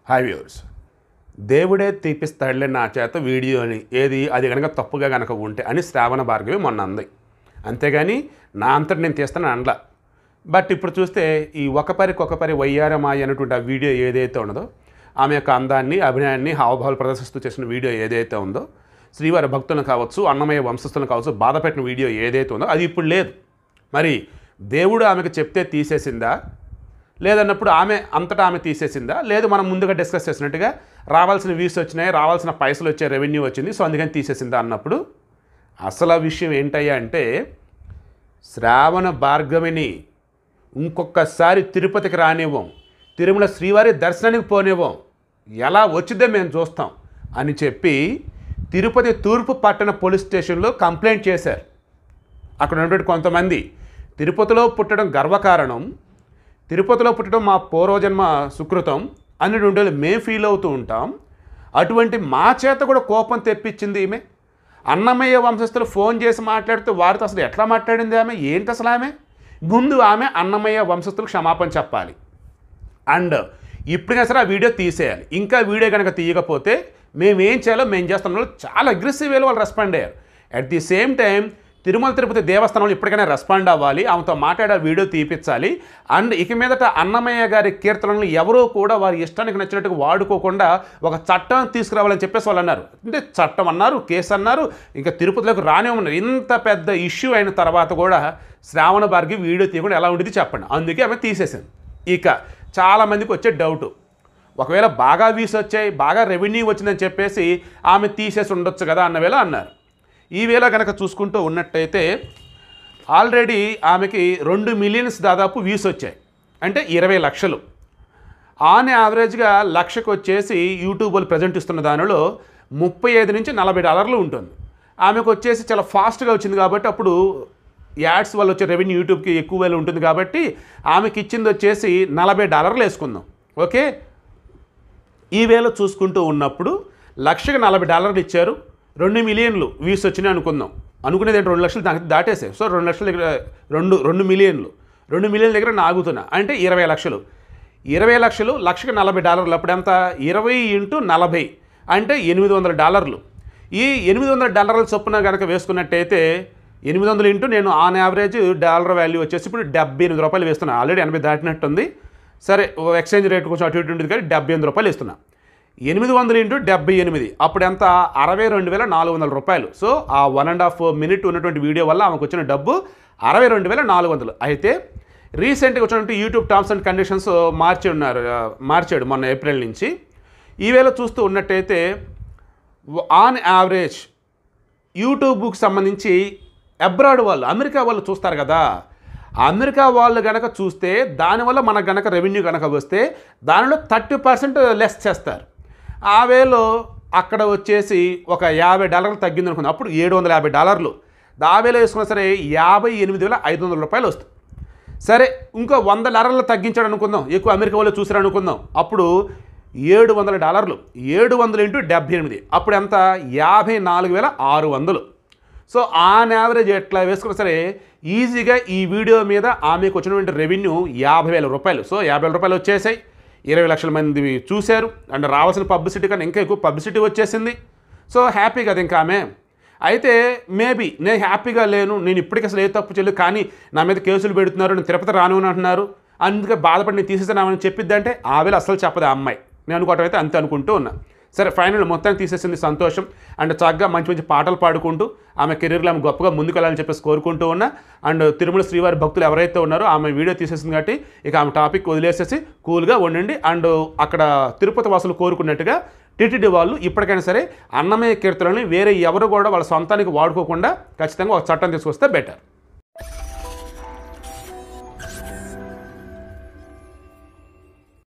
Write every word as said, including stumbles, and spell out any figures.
Hi viewers, దేవుడే తీపిస్తాడులే నా చేత వీడియోని ఏది అది కనుక తప్పుగా కనుక ఉంటే అని శ్రావణ భార్గవి మొన్న అంది. అంతేగాని నా అంతటి నేను తీస్తాను అనలా. బట్ ఇప్పుడు చూస్తే ఈ ఒకపరికి ఒకపరి వయ్యారమాయి అనేటువంటి ఆ వీడియో ఏదైతే ఉన్నదో, ఆమె యొక్క అందాన్ని అభినయాన్ని హావభావాలు ప్రదర్శిస్తూ చేసిన వీడియో ఏదైతే ఉందో, శ్రీవారి భక్తులను కావచ్చు, అన్నమయ్య వంశస్థులను కావచ్చు బాధపెట్టిన వీడియో ఏదైతే ఉందో అది ఇప్పుడు లేదు. మరి దేవుడు ఆమెకు చెప్తే తీసేసిందా, లేదన్నప్పుడు ఆమె అంతటా ఆమె తీసేసిందా, లేదు మనం ముందుగా డిస్కస్ చేసినట్టుగా రావాల్సిన వ్యూస్ వచ్చినాయి, రావాల్సిన పైసలు వచ్చే రెవెన్యూ వచ్చింది, సో అందుకని తీసేసిందా అన్నప్పుడు అసలు విషయం ఏంటయ్యా అంటే, శ్రావణ భార్గవిని ఇంకొకసారి తిరుపతికి రానివ్వం, తిరుమల శ్రీవారి దర్శనానికి పోనివ్వం, ఎలా వచ్చిందో మేము చూస్తాం అని చెప్పి తిరుపతి తూర్పు పట్టణ పోలీస్ స్టేషన్లో కంప్లైంట్ చేశారు. అక్కడ ఉన్నటువంటి కొంతమంది తిరుపతిలో పుట్టడం గర్వకారణం, తిరుపతిలో పుట్టడం మా పూర్వజన్మ సుకృతం అన్నటువంటి మేము ఫీల్ అవుతూ ఉంటాం. అటువంటి మా చేత కూడా కోపం తెప్పించింది ఈమె. అన్నమయ్య వంశస్థులు ఫోన్ చేసి మాట్లాడుతూ వారితో అసలు ఎట్లా మాట్లాడింది ఆమె, ఏంటి అసలు ఆమె? ముందు ఆమె అన్నమయ్య వంశస్థులకు క్షమాపణ చెప్పాలి. అండ్ ఇప్పుడైనా సరే ఆ వీడియో తీసేయాలి. ఇంకా వీడియో కనుక తీయకపోతే మేమేం చేయాలో మేము చేస్తాం. చాలా అగ్రెసివ్ వేలో వాళ్ళు రెస్పాండ్ అయ్యారు. At the same time Tirumala Tirupati దేవస్థానంలో ఇప్పటికైనా రెస్పాండ్ అవ్వాలి, ఆమెతో మాట్లాడే వీడియో తీపించాలి. అండ్ ఇక మీదట అన్నమయ్య గారి కీర్తనలు ఎవరూ కూడా వారి ఇష్టానికి నచ్చినట్టుగా వాడుకోకుండా ఒక చట్టం తీసుకురావాలని చెప్పేసి వాళ్ళు అన్నారు. అంటే చట్టం అన్నారు, కేసు అన్నారు, ఇంకా తిరుపతిలోకి రానివ్వమన్నారు. ఇంత పెద్ద ఇష్యూ అయిన తర్వాత కూడా శ్రావణ భార్గవి వీడియో తీయకుండా ఎలా ఉండేది చెప్పండి. అందుకే ఆమె తీసేసింది. ఇక చాలామందికి వచ్చే డౌటు, ఒకవేళ బాగా వ్యూస్ వచ్చాయి, బాగా రెవెన్యూ వచ్చిందని చెప్పేసి ఆమె తీసేసి ఉండొచ్చు కదా అన్న వేళ అన్నారు. ఈ వేళ కనుక చూసుకుంటూ ఉన్నట్టయితే ఆల్రెడీ ఆమెకి రెండు మిలియన్స్ దాదాపు వ్యూస్ వచ్చాయి, అంటే ఇరవై లక్షలు. ఆన్ యావరేజ్గా లక్షకు వచ్చేసి యూట్యూబ్ వాళ్ళు ప్రజెంట్ ఇస్తున్న దానిలో ముప్పై ఐదు నుంచి నలభై డాలర్లు ఉంటుంది. ఆమెకు వచ్చేసి చాలా ఫాస్ట్గా వచ్చింది కాబట్టి అప్పుడు యాడ్స్ వల్ల వచ్చే రెవెన్యూ యూట్యూబ్కి ఎక్కువ వేలు ఉంటుంది కాబట్టి ఆమెకి ఇచ్చింది వచ్చేసి నలభై డాలర్లు వేసుకుందాం. ఓకే, ఈ వేళ చూసుకుంటూ ఉన్నప్పుడు లక్షకు నలభై డాలర్లు ఇచ్చారు, రెండు మిలియన్లు వ్యూస్ వచ్చినాయి అనుకుందాం. అనుకునేది ఏంటి, రెండు లక్షలు దాటేసాయి. సో రెండు లక్షల దగ్గర రెండు రెండు మిలియన్లు రెండు మిలియన్ల దగ్గర నాగుతున్నా అంటే ఇరవై లక్షలు ఇరవై లక్షలు లక్షకు నలభై డాలర్లు అప్పుడు ఎంత, ఇరవై ఇంటూ నలభై అంటే ఎనిమిది వందల డాలర్లు. ఈ ఎనిమిది వందల డాలర్ల చొప్పున కనుక వేసుకున్నట్టయితే ఎనిమిది వందలు ఇంటూ నేను ఆన్ యావరేజ్ డాలర్ వాల్యూ వచ్చేసి ఇప్పుడు డెబ్బై ఎనిమిది రూపాయలు వేస్తున్నాను. ఆల్రెడీ ఎనభై దాటినట్టుంది. సరే, ఎక్స్చేంజ్ రేట్ కొంచెం అటు ఇటు ఉంటుంది కానీ డెబ్బై ఎనిమిది రూపాయలు ఇస్తున్నా. ఎనిమిది వందలు ఇంటూ డెబ్బై ఎనిమిది అప్పుడు ఎంత, అరవై రెండు వేల నాలుగు వందల రూపాయలు. సో ఆ వన్ అండ్ హాఫ్ మినిట్ ఉన్నటువంటి వీడియో వల్ల ఆమెకు వచ్చిన డబ్బు అరవై రెండు వేల నాలుగు వందలు. అయితే రీసెంట్గా వచ్చినటువంటి యూట్యూబ్ టర్మ్స్ అండ్ కండిషన్స్ మార్చి ఉన్నారు మార్చాడు మొన్న ఏప్రిల్ నుంచి. ఈవేళ చూస్తూ ఉన్నట్టయితే ఆన్ యావరేజ్ యూట్యూబ్కి సంబంధించి అబ్రాడ్ వాళ్ళు, అమెరికా వాళ్ళు చూస్తారు కదా, అమెరికా వాళ్ళు కనుక చూస్తే దానివల్ల మనకు కనుక రెవెన్యూ కనుక వస్తే దానిలో థర్టీ పర్సెంట్ లెస్ చేస్తారు. ఆ వేలో అక్కడ వచ్చేసి ఒక యాభై డాలర్లు తగ్గింది అనుకుంది, అప్పుడు ఏడు వందల యాభై డాలర్లు. ఆ వేలో వేసుకున్నా సరే యాభై ఎనిమిది వేల ఐదు వందల రూపాయలు వస్తుంది. సరే, ఇంకో వంద డాలర్లు తగ్గించాడు అనుకుందాం, ఎక్కువ అమెరికా వాళ్ళు చూసారు అనుకుందాం, అప్పుడు ఏడు వందల డాలర్లు ఏడు వందలు ఇంటూ డెబ్బై ఎనిమిది అప్పుడు ఎంత, యాభై నాలుగు వేల ఆరు వందలు. సో ఆన్ యావరేజ్ ఎట్లా వేసుకున్నా సరే ఈజీగా ఈ వీడియో మీద ఆమెకు వచ్చినటువంటి రెవెన్యూ యాభై వేల రూపాయలు. సో యాభై వేల రూపాయలు వచ్చేసాయి, ఇరవై లక్షల మంది చూశారు, అండ్ రావాల్సిన పబ్లిసిటీ కన్నా ఇంకా ఎక్కువ పబ్లిసిటీ వచ్చేసింది. సో హ్యాపీ కదా ఇంకా ఆమె. అయితే మేబీ నేను హ్యాపీగా లేను, నేను ఇప్పటికీ అసలు ఏ తప్పు చేయలేదు, కానీ నా మీద కేసులు పెడుతున్నారు, నేను తిరుపతి రాను అని అంటున్నారు, అందుకే బాధపడి నేను తీసేసానని చెప్పిద్దంటే ఆ వేళ అసలు చెప్పదు ఆ అమ్మాయి. నేను అనుకోవటం అయితే అంతే అనుకుంటూ ఉన్నా. సరే, ఫైనల్ మొత్తాన్ని తీసేసింది, సంతోషం. అండ్ చక్కగా మంచి మంచి పాటలు పాడుకుంటూ ఆమె కెరీర్లో ఆమె గొప్పగా ముందుకు వెళ్ళాలని చెప్పేసి కోరుకుంటూ ఉన్నా. అండ్ తిరుమల శ్రీవారి భక్తులు ఎవరైతే ఉన్నారో ఆమె వీడియో తీసేసింది కాబట్టి ఇక ఆమె టాపిక్ వదిలేసేసి కూల్గా ఉండండి. అండ్ అక్కడ తిరుపతి వాసులు కోరుకున్నట్టుగా టీటీడీ వాళ్ళు ఇప్పటికైనా సరే అన్నమయ్య కీర్తనని వేరే ఎవరు కూడా వాళ్ళ సొంతానికి వాడుకోకుండా ఖచ్చితంగా ఒక చట్టం తీసుకొస్తే బెటర్.